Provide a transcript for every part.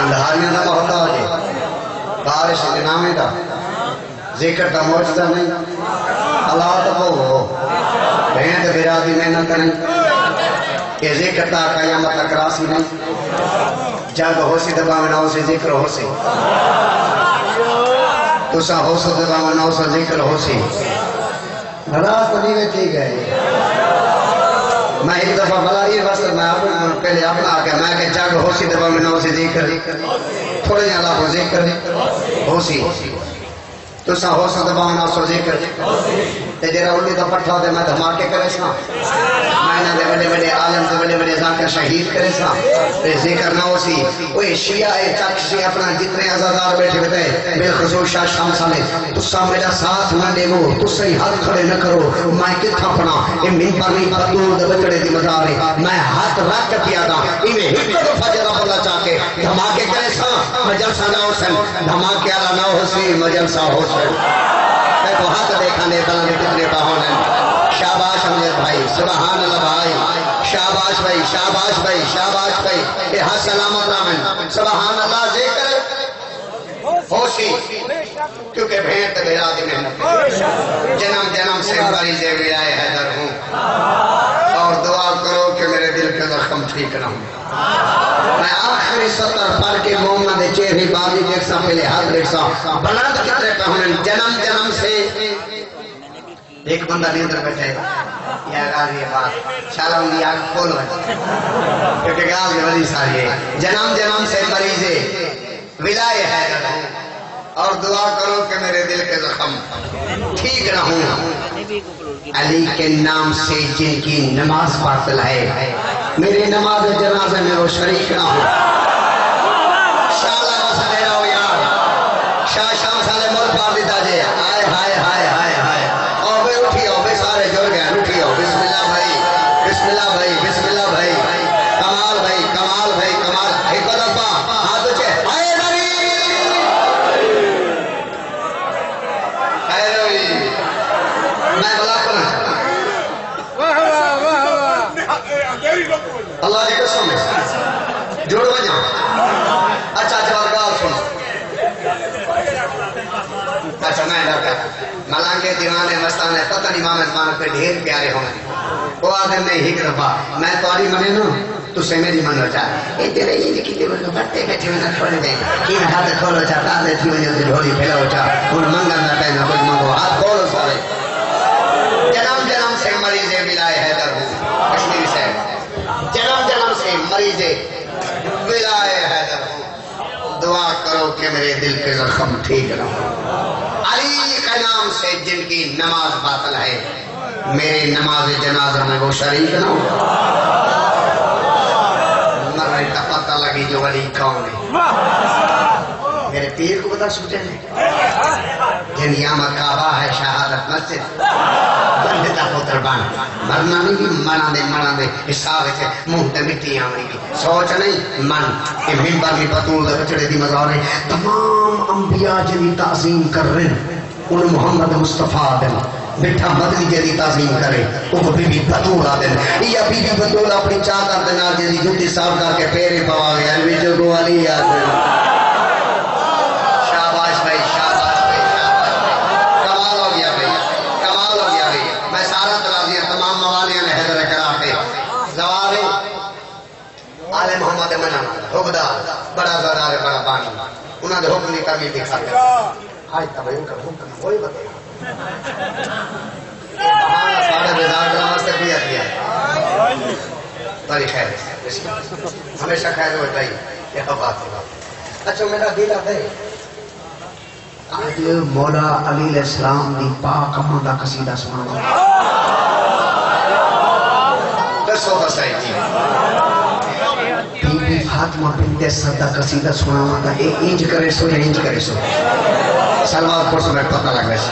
کندھاریاں دا محتاج ہے بارش نامی دا ذکر دا موجزہ نہیں اللہ تبو ہو بہن دے برادی محنت نہیں کہ ذکر تا قیامت تک راسی نہیں جگ ہو سی دبا میں نو سے ذکر ہو سی تسا ہو سی دبا میں نو سے ذکر ہو سی رات نہیں بیٹھی گئے میں ایک دفعہ بلا یہ بس میں پہلے اپنا آگیا میں کہ جگ ہو سی دبا میں نو سے ذکر تھوڑے جہاں اللہ کو ذکر ہو سی تسا ہو سی دبا میں نو سے ذکر تے جرا اُلی دا پٹھا دے میں دھماکے کرے سا میں نہ دے بڑے بڑے عالم دے بڑے بڑے ذاکر شہید کرے سا تے ذکر نہ ہو سی اوہ شیعہ چک سے اپنا جتنے عزادار بیٹھے ہوتے بالخصوص شاہ شام سالے تسا میرا ساتھ نہ دے گو تسا ہی ہاتھ کھڑے نہ کرو میں کتھا پڑا یہ منبر نہیں بدور دے بچڑے دی مزارے میں ہاتھ رکھ کے پیا دا انہیں ہی کو فجر اللہ چاہ کے دھماکے کرے سا مجلسہ نہ ہو سن دھماکے آلہ نہ ہو سی مجلسہ ہو سن تو ہاتھ دیکھانے بلنے کتنے باہون ہیں شاباش امجد بھائی سبحان اللہ بھائی شاباش بھائی شاباش بھائی شاباش بھائی یہ ہاتھ سلامت رامن سبحان اللہ ذکر ہوشی کیونکہ بھینت بھیرا دی محنت جنم جنم سے مریض ولائے حیدر ہوں اور دعا کرو کہ میرے دل کے زخم ٹھیک نہ ہوں میں آخری سطر پڑھ کے محمد چہری بازی دیکھ سا پہلے ہاتھ دیکھ سا بلند کتنے پہ ہونے جنم جنم سے ایک بندہ نہیں ادھر بیٹھے یہ غازی بات شالا ان کی آگ کھولو ہے کیونکہ غازی ولی ساری ہے جنم جنم سے مریض ولائے حیدر ہوں اور دعا کرو کہ میرے دل کے زخم ٹھیک نہ ہوں علی کے نام سے جن کی نماز باطل ہے میری نماز جنازے میں وہ شریک نہ ہو شاہ اللہ مسئلہ دے رہا ہو یار شاہ شام سالے ملک پار دیتا جے آئے ہائے ہائے ہائے ہائے اور بے اٹھی ہو بے سارے جڑ گئے اٹھی ہو بسم اللہ بھائی بسم اللہ بھائی بسم اللہ بھائی کمال بھائی کمال بھائی کمال ایک دفعہ ہاتھ بچے آئے داری خیروی میں بلا کرنا اللہ جی قسم ہے جوڑ بجا اچھا جواب گاؤ سنو اچھا میں ڈاکٹر ملانگے دیوانے مستانے پتہ نہیں مامد مانگ پہ ڈھیر پیارے ہونے وہ آدم نے ہی کرپا میں تواری منے نو تو سے میری من ہو چاہ اے تیرے یہ لکھی تے وہ بڑھتے بیٹھے میں نہ کھولے دیں کین ہاتھ کھولو چاہ تازے تھی وجہ سے ڈھولی پھیلا ہو چاہ ان منگا نہ ٹائم کچھ منگو ہاتھ کھولو سارے جنم جنم سے مریض ولائے حیدر ہوں کشمیری سے جنم جنم سے مریض ولائے حیدر ہوں دعا کرو کہ میرے دل کے زخم ٹھیک نہ ہو علی کا نام سے جن کی نماز باطل ہے میری نماز جنازہ میں وہ شریک نہ ہو مرنے کا پتہ لگی جو ولی کون ہے میرے پیر کو بتا سوچے ہیں جن یامہ کعبہ ہے شہادت مسجد بندتا پتر بان مرنا نہیں بھی منا دے حساب ہے مہتے مٹی آمری کی سوچ نہیں من کہ ممبر میں پتول دے بچڑے دی مزارے تمام انبیاء جنی تعظیم کر رہے ہیں ان محمد مصطفیٰ دن بٹھا مدنی جدی تعظیم کرے وہ کو بی بی بطول آدن یا بی بی بطول اپنی چاہتا دنا جدی جوتی صاحب کر کے پیرے پوا گیا الوی جو کو علی آدن شاباش بھائی شاباش بھائی شاباش بھائی کمال ہو گیا بھائی کمال ہو گیا بھائی میں سارا ترازیاں تمام موالیاں نے حیدر کرا کے زوارے آل محمد منع حکدار بڑا زرار بڑا بانی انہوں نے حکم نہیں کمی دکھا دیا آج تمہیں کا حکم کوئی بتایا ساڑھے بیزار کلامات سے بھی آتی ہے بڑی خیر ہمیشہ خیر ہوتا ہی یہ بات ہے اچھا میرا دل آتا ہے آج مولا علی علیہ السلام دی پاک اماندہ قصیدہ سنانا دسو بسائی جی بی بی فاطمہ بنت صدہ قصیدہ سنانا تھا انج کرے سو یا انج کرے سو سلوات پر سو میں پتہ لگ رہے سے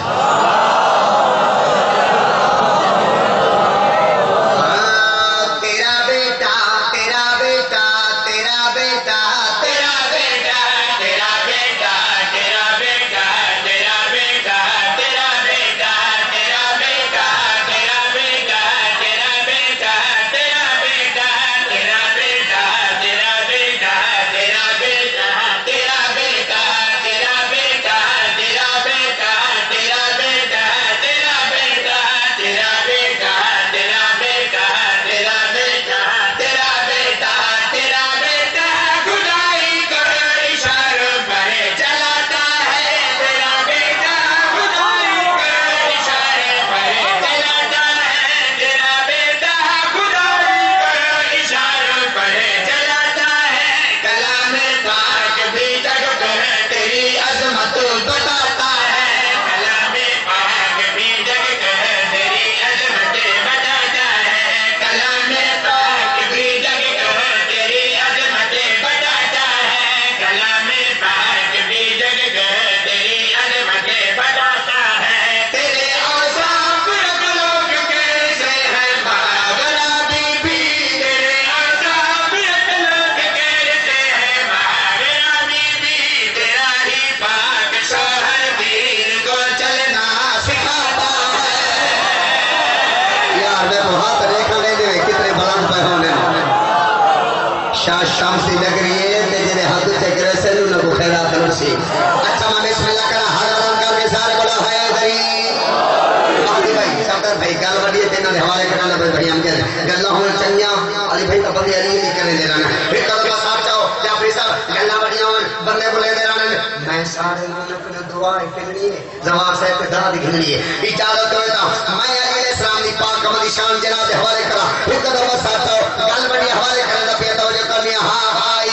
دی نگری ہے تے جنے ہاتھ تے کرے سن انہاں کو خیرات رسی اچھا میں بسم اللہ کرا ہر رنگ کر کے سارے بڑا ہے دری مہدی بھائی سردار بھائی گل وڈی تے انہاں دے حوالے کرنا پے بھائی ہم کہ گلاں ہون چنگیاں علی بھائی کا بندے علی نہیں کرنے دے رہنا پھر کدو صاحب چاہو جعفری صاحب گلاں وڈیاں ہون بندے کو لے دے رہنا میں سارے لوگوں کو دعا کرنی ہے زوار صاحب تے دعا دکھنی ہے اجازت دو تا میں علی علیہ السلام دی پاک کمال شان جناب دے حوالے کرا پھر کدو صاحب چاہو گل وڈی حوالے کرنے دا پیا توجہ کرنی ہے ہاں بھائی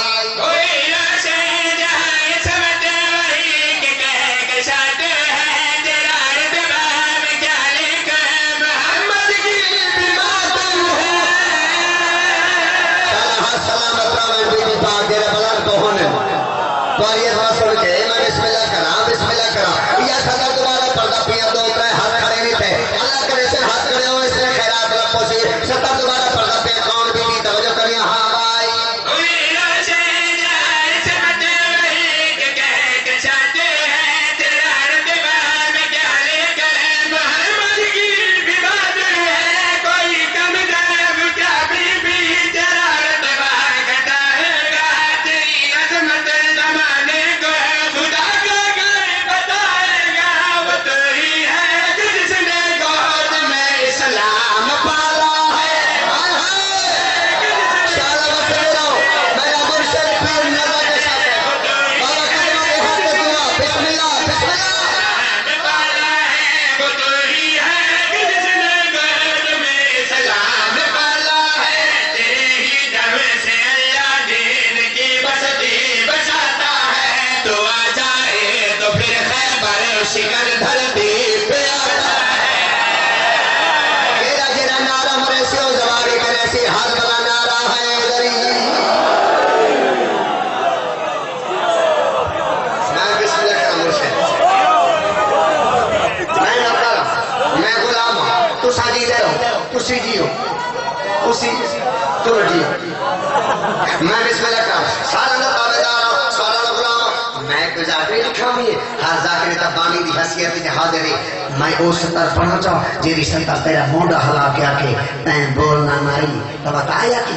میں بسم اللہ کرام سارا دا تابعدار ہوں سارا دا غلام میں کوئی ذاکری لکھا ہوئی ہے ہر ذاکری تا بانی دی حیثیت دی حاضر ہے میں اس سطر پڑھنا چاہوں جیری سطر تیرا موڈا حلا کیا کہ تین بولنا مائی تو بتایا کہ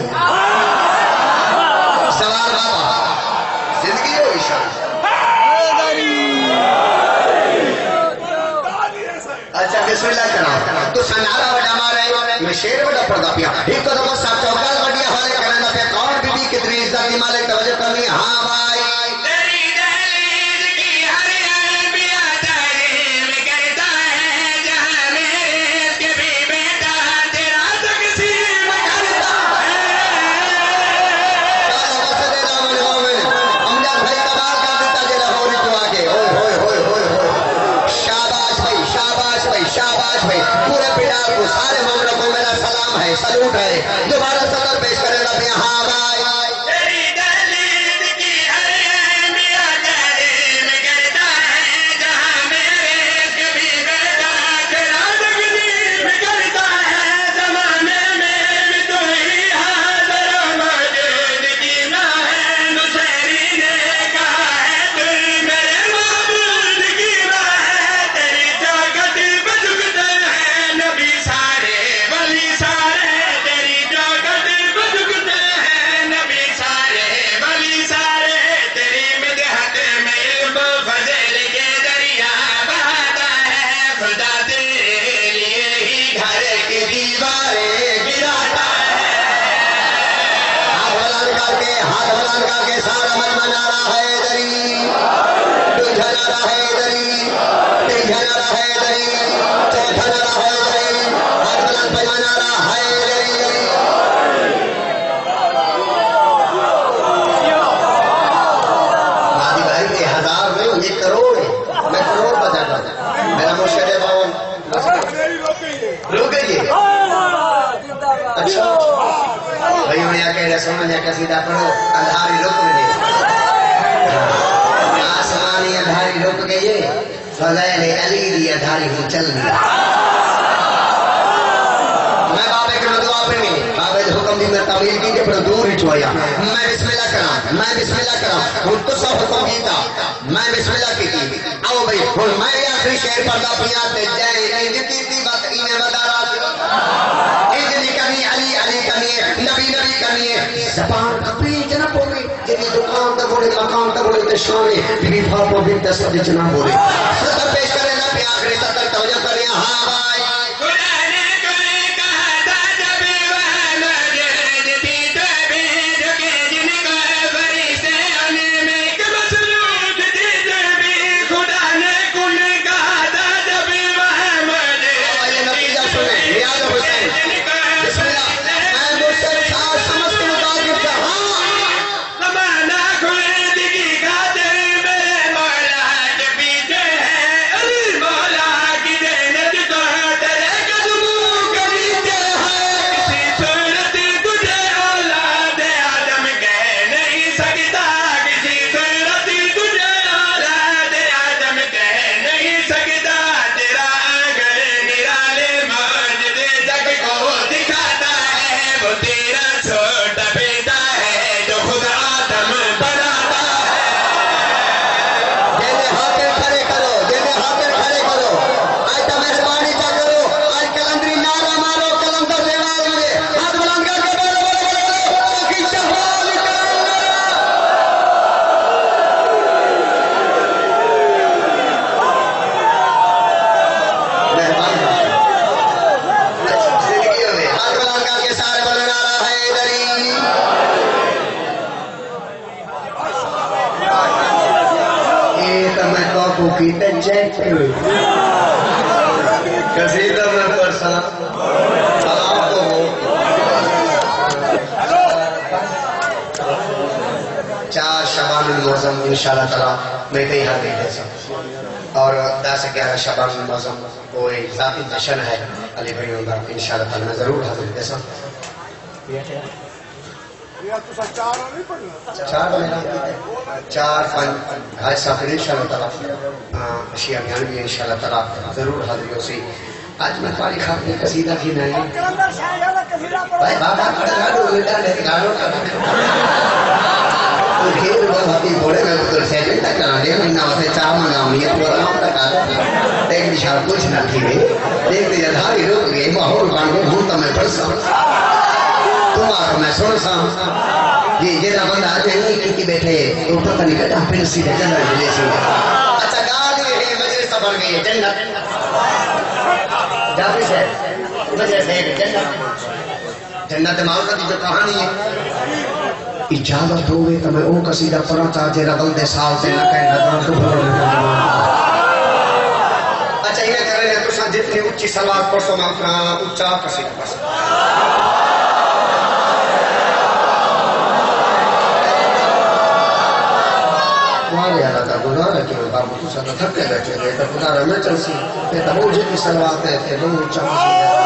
سوال بابا زندگی ہو اشارہ اچھا بسم اللہ کرام تو سنارا وڈا مارے میں شیر وڈا پڑھا پیا ایک تو دفعہ صاحب چوکال وڈی حوالے کرنا پیا کون بی بی کتنی عزت دی مالک توجہ کرنی ہاں بھائی تیری دہلیز کی ہر انبیاء تعلیم کرتا ہے جہاں میرے کے بھی بیٹا تیرا تقسیم کرتا ہے چلو بس دے دامن مومن امجاد بھائی کمال کر دیتا جیرہ ہوری تو آگے ہوئے ہوئے ہوئے ہوئے ہوئے شاباش بھائی شاباش بھائی شاباش بھائی پورے پیڈار کو سارے ممروں کو میرا سلام ہے سلوٹ ہے دوبارہ سطر پیش کرے گا بھی ہاں بھائی تیری دہلیز کی ہر انبیاء تعلیم کرتا ہے جہاں میرے کبھی بیٹا تیرا تقسیم کرتا ہے زمانے میں بھی تو ہی حاضر موجود کی نہ ہے نصیری نے کہا ہے تو میرے معبود کی نہ ہے تیری طاقت بجھکتے ہیں نبی سارے ولی سارے تیری طاقت بجھکتے ہیں نبی سارے ولی سارے تیری مدحت میں علم فضل کے دریا بہاتا ہے خدا تیرے لیے ہی گھر کی دیواریں گراتا ہے ہاتھ بلند کر کے سارا من منارا ہے دری تجھا نارا ہے دری تجھا نارا ہے دری چوتھا نارا ہے دری ہاتھ بلند پہ نارا ہے دری مادی بھائی یہ ہزار نہیں یہ کروڑ ہے میں کروڑ بتا تھا میرا مرشد باون رک گئی اچھا بھائی انہیں آکے رسول نے قصیدہ پڑھو اندھاری رک گئی آسمانی اندھاری رک گئی فضائل علی دی اندھاری ہوں چل گئی میں بابے کے دعا پہ نہیں بابے دے حکم دی میں طویل کی کہ پر دور ہی چویا میں بسم اللہ کرام ہوں تو سب حکم کیتا میں بسم اللہ کی تھی آؤ بھئی ہوں میں آخری شہر پردہ پیاتے جائے انج کی تھی بات انہیں مدارات انج نہیں کرنی علی علی کرنی ہے نبی نبی کرنی ہے زبان کپی جنہ پوگی بھی دکان تک بولے مقام تک بولے تشانی بھی فاپو بھی تصدی چنا بولے صدر پیش کرے نا پہ آخری صدر توجہ کرے ہاں بھائی قصیدہ میں پرسا آپ کو چار شبان المعظم انشاءاللہ تعالیٰ میں کئی حال دے سکتا اور 10-11 شبان المعظم وہ ایک ذاتی جشن ہے علی بھائیوں کا انشاءاللہ تعالیٰ میں ضرور حاضر دے سکتا چار بھائی سافر انشاءاللہ تعالیٰ اشیاء بیان بھی انشاءاللہ تعالیٰ ضرور حاضری ہو سی آج میں تاری خاک میں قصیدہ تھی نہیں بھائی بابا کھڑا گاڑو بیٹا لے گاڑو تو کھیل بہت ہوتی بھوڑے میں بطور سیجن تک کرا دیا میں نواسے چاہ منگاؤں یہ پروگرام تک آتا ایک نشاہ کچھ نہ تھی گئی دیکھتے جدھاری رک گئی ماحول بان کو بھولتا میں پڑھسا تم آکھ میں سن سا یہ جیدہ بندہ آجے نہیں کی بیٹھے وہ پتہ نہیں کہتا پھر سیدھے جنرل ملے سی اچھا گاڑی ہے مجلس بن گئی ہے جنت جابری سے مجلس ہے جنت معاوضہ کی جو کہانی ہے اجازت ہوئے تو میں او قصیدہ پڑھا چاہ جیرہ بندے سال سے نہ کہیں نظران تو بھر اچھا انہیں کر رہے ہیں تو ساں جتنی اچھی سلوات پڑھو میں اتنا اچھا قصیدہ پڑھو تمہارے اللہ کا گناہ ہے کہ میں بابو تو ساتھ تھکے بیٹھے گئے تو گناہ میں چلسی کہ تب وہ جتنی سلوات ہے کہ وہ اچھا قصیدہ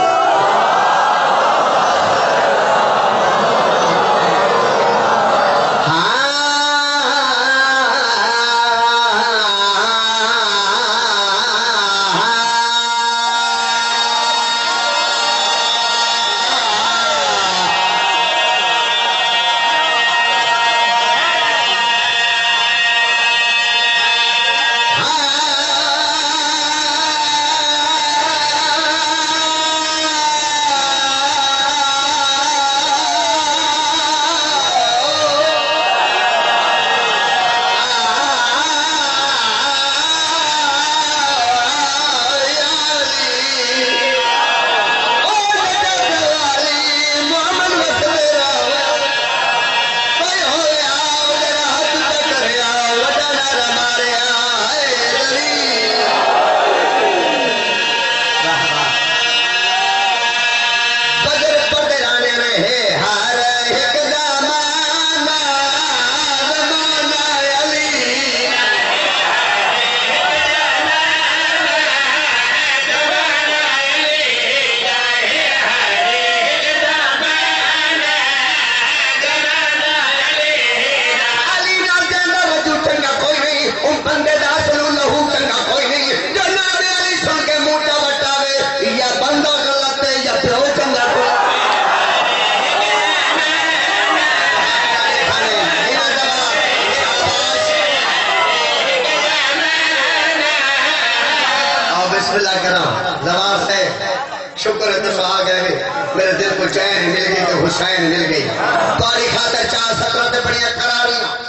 شکر ہے تو آ گئے میرے دل کو چین مل گئی تو حسین مل گئی تاری خاطر 4 سطروں تے بڑی قراریاں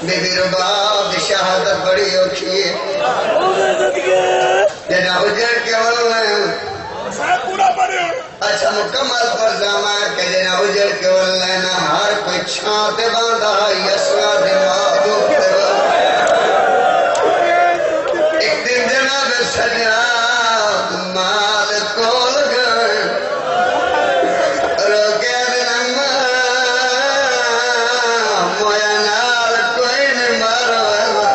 بی بی رباب دی شہادت بڑی اوکھی ہے جناب جڑ کے والے اچھا مکمل پر زمان کہ جناب جڑ کے والے نہ ہر کوئی چھانتے باندھا یسوا دماغ دوکتے ایک دن جناب سجا مال کول گئے روکے دن مویا نال کوئی نہیں مارو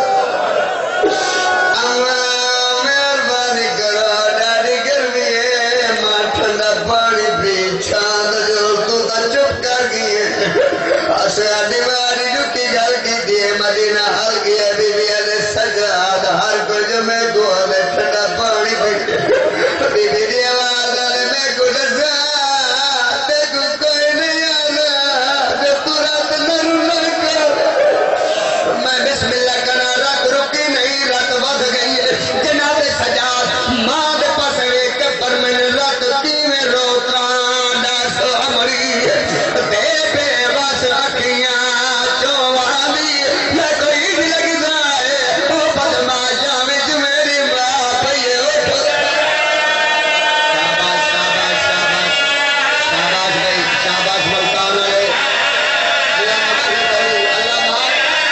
مہربانی کرو ڈاڑی گرمی ہے ماں ٹھنڈا پانی پی چھاند جو تو تا چپ کر گئی ہے آسیا دیواری جھکی گل کی دیئے مدینہ حل گیا بی بی علیہ سجاد ہر کوئی جو میں دعا میں ٹھنڈا پانی پی بی بی دی آواز آلے میں کو رضا دیکھو کوئی نہیں آنا جو تو رات نرم کر میں بسم اللہ کرا رات رکی نہیں رات بد گئی ہے جناب سجاد ماں دے پاس ایک پر میں نے رات کی میں روتا ڈاسو ہماری بے بے بس اکھیاں چوالی میں کوئی نہیں لگی جائے وہ بدماشا میں جو میری ماں پہیے اٹھو شاباش شاباش شاباش شاباش بھائی شاباش ملتان ہے اللہ مشہور بھائی اللہ مار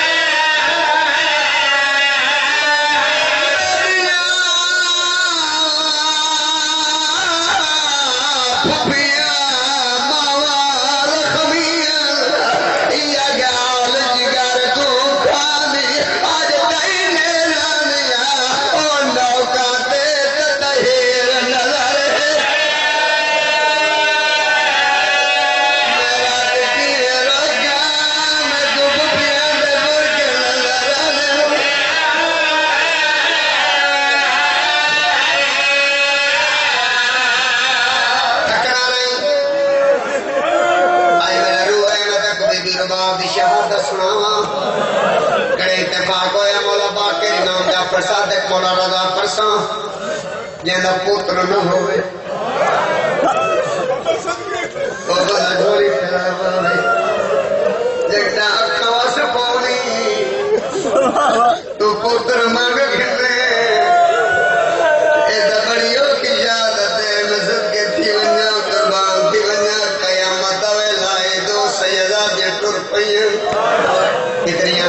پھپیا موال خمیا یا گال جگر تو کھانی آج تئی نیرانیا او نوکا تے تہیر نظر میرا دکی روگا میں تو پھپیا دے برکے نظر تکڑا نہیں آئی میرا روح ہے میں تک بی بی رباب دی شہادت سناواں کڑے اتفاق ہویا مولا پاک کے امام جعفر صادق مولا رضا فرساں جیندہ پتر نہ ہوئے او بلا جھولی پھیلا بھائی جگتا اکھا واس پونی تو پتر مانگ گھنے ایدہ بڑیوں کی شہادت ہے مزد کے تھی ونیا قربان تھی ونیا قیامت آوے لائے دو سیدہ دے ٹر پئیں کتنیاں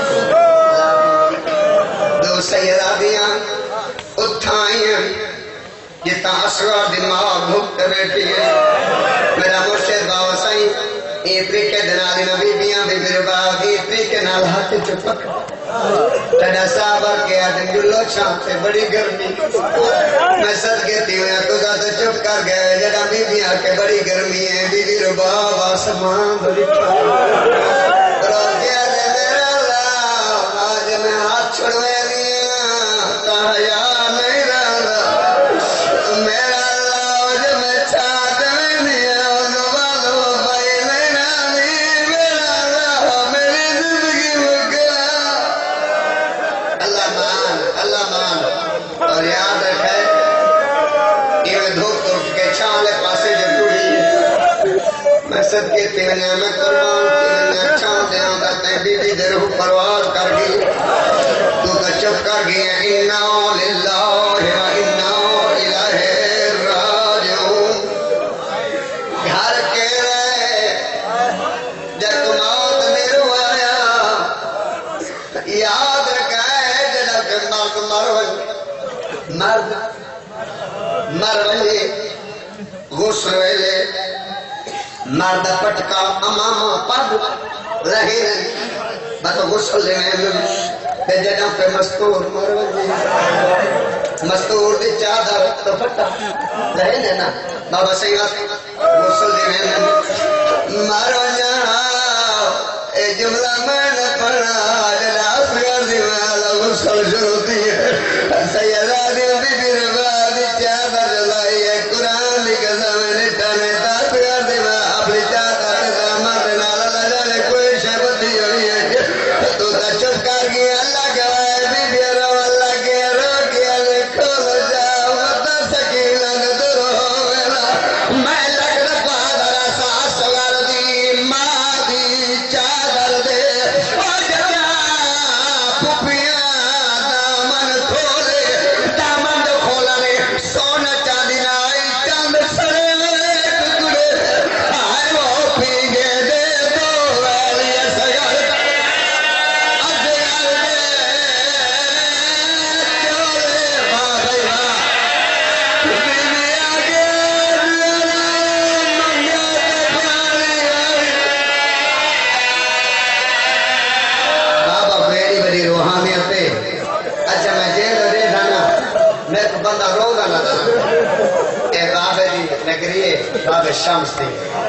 دو سیدہ دیاں اٹھائیں جتا اسرار دماغ بھکتے بیٹھی ہے میرا مرشد باو سائیں یہ طریقے دنالی نبی بیاں بی بی رباب یہ طریقے نال ہاتھ چپک تیرا صحابہ کے آدم جلو چھاپ سے بڑی گرمی میں صدقے تھی ہویا تو زیادہ چپ کر گئے جڑا بی بیاں کے بڑی گرمی ہے بی بی رباب آسمان بڑی ٹھاک رو گیا دے میرا اللہ آج میں ہاتھ چھڑوے لیا تاہیا نہیں رہا میرا اللہ آج میں چھاٹ میں دیا نوالو بھائی نہیں رہی میرا اللہ میری زندگی مکہ اللہ مان اور یاد رکھے یہ میں دھوپ دھوپ کے چھالے پاسے جو ٹوڑی میں صدقے تھی میں قربان تھی میں چھان دے آنگا تین بی بی دے روح پرواز کر گئی تو تا چپ کر گئی اِنَّا لِلَّهِ وَإِنَّا إِلَيْهِ رَاجِعُونَ گھر کے رہے جب موت میرو آیا یاد رکھے جڑا کہ مرد مر ویلے غسل ویلے مرد پٹکا امامہ پڑھ رہے بس غسل دے میں جڑا پہ مستور مر ویلے مستور دی چادر تو پھٹا رہے نا بابا سیغا غسل دے میں مر ویلے اے جملہ میں نہ پڑھا جڑا افغان دی میں غسل شروع دی ہے سیدہ دی بی بی رباب دی چادر لائی ہے قرآن دی قسم نٹھانے تاثر دی میں اپنی چادر دامت نالا لجانے کوئی شبت دی ہوئی ہے تو تا چپ کر گئی اللہ گوائے بی بی رو اللہ کے رو کیا لے کھول جاؤ مطا سکینہ ندر ہوئیلا میں لگ رفا درہ ساس سوار دی ماں دی چادر دے او جگہ صاحب شمس تھی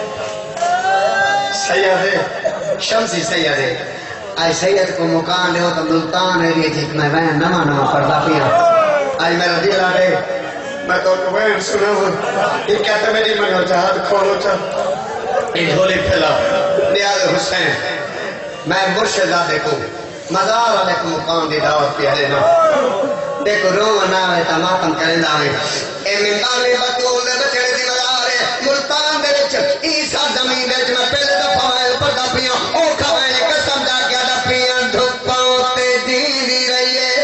سید شمسی سید ہے آج سید کو مکان لے ہو تو ملتان ایریے جیت میں وین نما پردہ پیا آج میرا دل آگے میں تو وین سنا ہوں یہ کہتا میری منو جہاد کھولو چاہ یہ دھولی پھیلا نیاز حسین میں مرشد آدھے کو مزار والے کو مکان دی دعوت پہ لینا دیکھو رو نہ ہے تا ماتم کریں داوے اے ممبانی بطول دے بچڑے دی مزارے ملتان دے وچ عیسیٰ زمین دے وچ میں پہلے دفعہ میں پردہ پیا او کھوائے قسم جا کے آدھا پیا دھپاں تے دین دی رہی ہے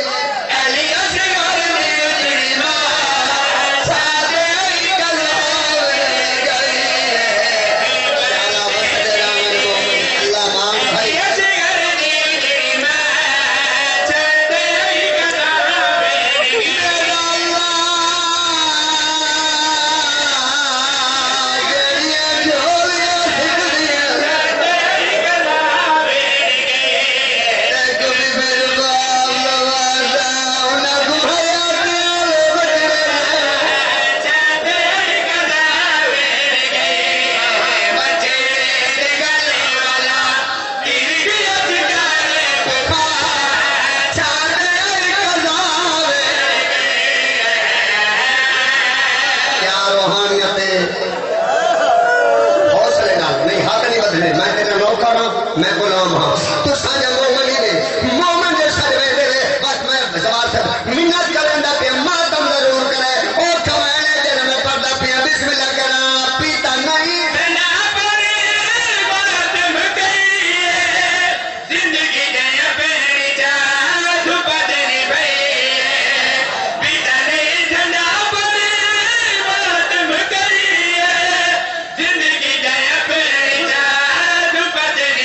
میں غلام ہاں تو سانجا مومنی دے مومن دے سروے دے بس میں زوار سے منت کرندہ پہ ماتم ضرور کرے اور کھوائنے جنہ میں پردہ پہ بسم اللہ کرنا پیتا نہیں بنا پڑے ماتم کریے زندگی جایا پہنی جا دھوپا دینی بھئیے پیتا نہیں جھنڈا پڑے ماتم کریے زندگی جایا پہنی جا دھوپا دینی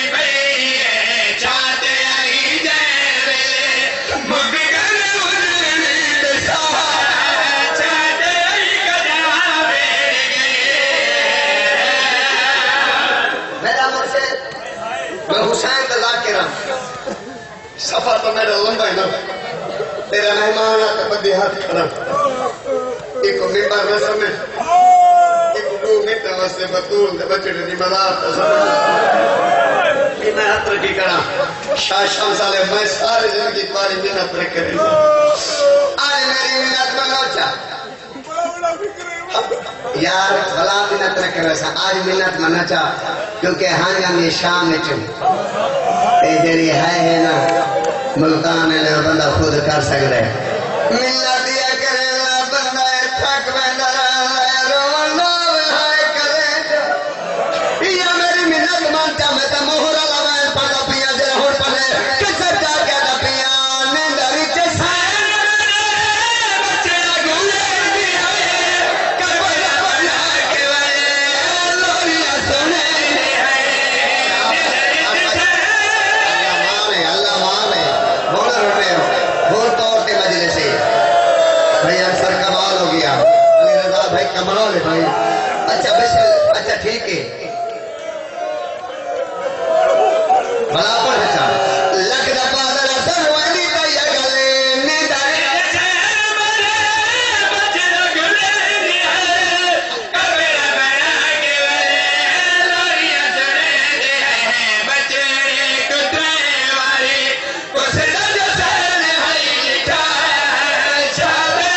سفر تو میرا لمبا ہے نا تیرا مہمان آتا بدی ہاتھ کھڑا ایک ممبر رسم ہے ایک دو میٹا واسطے بطول دے بچڑے دی مدار تا سب میں ہاتھ رکھی کھڑا شاہ شمس آلے میں سارے زندگی تمہاری منت رکھ رہی آج میری منت منو چاہ یار بھلا منت رکھ رہا سا آج منت منو چاہ کیونکہ ہاں میں شام میں چوں اے جری ہے نا ملتان ہے لے بندہ خود کر سکتا ہے ملہ دیا کرے لا بندہ تھک بندہ رونا ہے کرے یا میری منت مانتا میں تا مہرہ لوائن پڑا پیا جرہ ہون پڑے کسر جا کیا دا پیا نیندری چسائے بچے لگولے دیا کربلا بنا کے وائے لوریا سنے بھائی کمال ہے بھائی اچھا ٹھیک ہے بھلا پر اچھا لگ دا پادر اثر وانی تیا گلے نیداری چچے مرے بچے لگلے دیا کربلا بنا کے وائے لوریا سنے دیا بچے کترے والی کس درج سرنے بھائی لکھا چاہے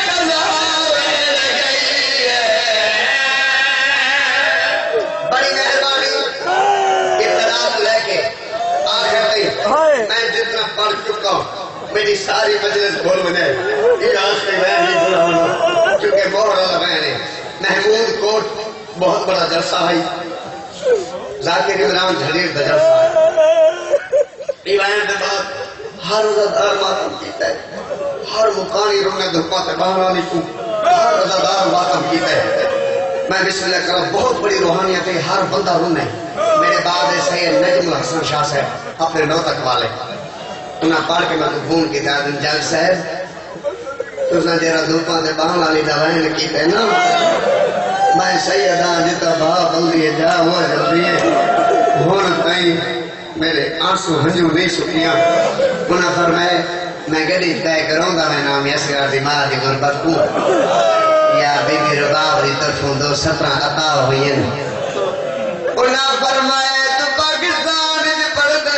میں جتنا پڑھ چکا ہوں میری ساری مجلس بھول بنے یہ آخری بین ہی بھولا ہونا کیونکہ بہت اللہ بین ہے محمود کوٹ بہت بڑا جلسہ ہے ذاکر عمران جھلیر دا جلسہ ہے ایوائن دے بعد ہر رضادار ماتم کیتا ہے ہر مکانی رونے دھپا سے باہر آنی کو ہر رضادار ماتم کیتا ہے میں بسم اللہ کروں بہت بڑی روحانیت ہے ہر بندہ رونے میرے بعد سید نجم الحسن شاہ صاحب اپنے نوتک والے انہاں پڑھ کے میں تو بھون کی دادن جل صاحب تو اس نے جیرہ دھوپاں دے باہن والی دوائن کی تے نا میں سیدان جتا بھا بلدی جا ہوا جلدی ہے ہون تائیں میرے آنسو ہنجو نہیں سکیاں انہاں فرمائے میں گڑی طے کروں گا میں نام یسگار دی ماں دی غربت کو یا بی بی رباب دی طرفوں 217 عطا ہوئی ہیں انہاں فرمائے تو پاکستان میں پڑھتا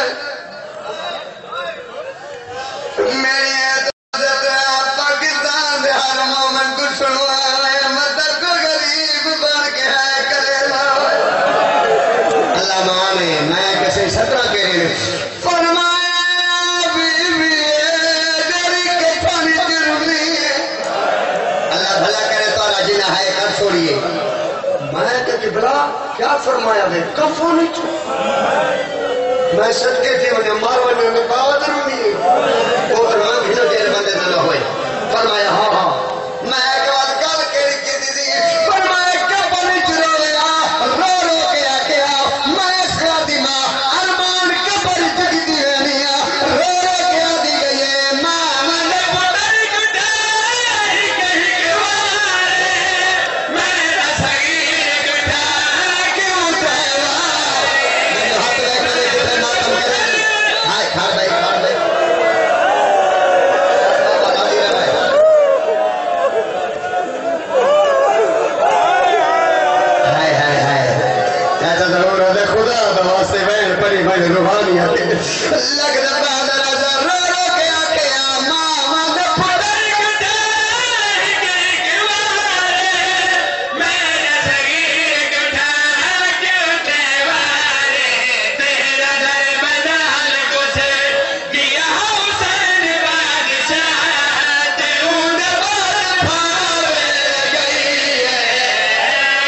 میری عزت پاکستان دے ہر مومن کو سنوا ہے مدد کو غریب بن کے ہے کلیلہ اللہ مانے میں کسی 17 کے لیے فرمایا بی بی دری کے پانی جرمی اللہ بھلا کرے تو اللہ جنہ ہے کر چھوڑیے میں کہ بلا کیا فرمایا بے کفانی چھو میں صدقے تھے انہیں ماروانے میں بہت ضروری ہے اور میں بھی نہ جیل بندے نہ ہوئے فرمایا ہاں میں ایک بات کل کہی کی دیدی فرمایا کفانی چھو رو رو کیا میں اس کا دیماں ارمان کفانی چھو دی دیا رو کیا دی گئی ہے ماں نے پتر کٹائی کہیں کیوارے میرا صغیر کٹا کیوں تیوارے میں جو ہاتھ لے کرے کتنے ماتم کرے ہائے کھار بھائی روحانیت لگ دبا درازہ رو رو کیا ماما دے پڑھائی کٹائی کہیں کیوارے میرا صغیر کٹا کیوں تیوارے تیرا در بدال کچھ دیا حسین بادشاہ تیون بار بھاوے گئی ہے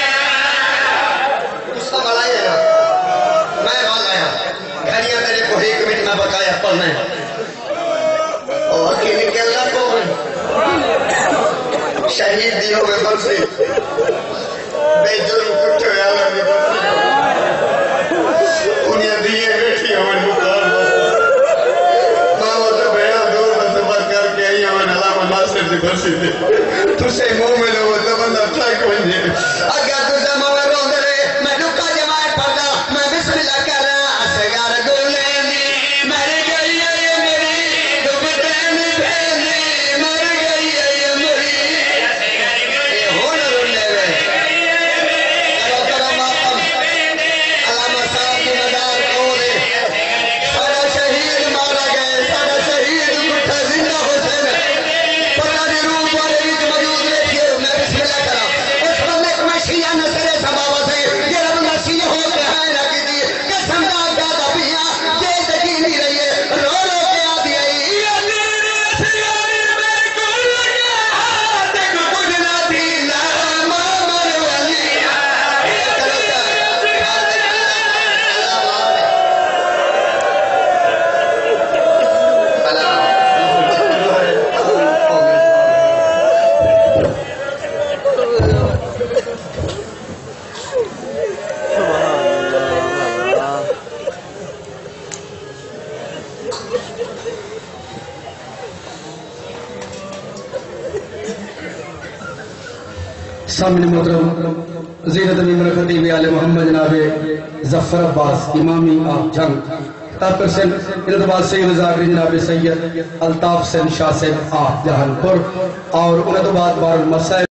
اس کا ملائی ہے میں ملایا گھڑیاں میرے کو ایک منٹ میں بقایا پڑھنا ہے اور اکیلی کے اللہ کو شہید دیو میں برسی بے جرم کٹھے اللہ میں برسی انہیں دیئے بیٹھی ہمیں مقار ماما تو بیڑا دور میں سفر کر کے آئی ہمیں علامہ ناصر سے برسی تھے تو سے مومن ہو تو بندہ تھاک بنجے اگر تو سے مومن رو درے میں دکھا جماعت پڑھتا میں بسم اللہ کر رہا اسگار گولینی مر گئی ہے میری دبتینی پھیلی مر گئی ہے میری یہ ہون رولے وے کرو کرو ماتم علامہ صاحب کی مدار کو دے سارا شہید مارا گئے سارا شہید کٹھا زندہ حسین پتہ دی روح والے بھی موجود رکھئے میں بسم اللہ کرا اس بندے کو میں شیعہ نصر سبابہ سے یہ رب نصیح ہو کے ہائے رکھی دی قسم دا زیادہ پیاں یہ دکینی رہی ہے رو رو کے آدھی آئی یہ میرے سیاری میں کل لگا دیکھ کچھ نہ دینا مامر والی کرو سامنے محترم زینت امیر خطیب آل محمد جناب ظفر عباس امامی آپ جنگ تاپر سن انتباز سید زاکری جناب سید الطاف سن شاہ سن آپ جہان پر اور انتباد بار المسائل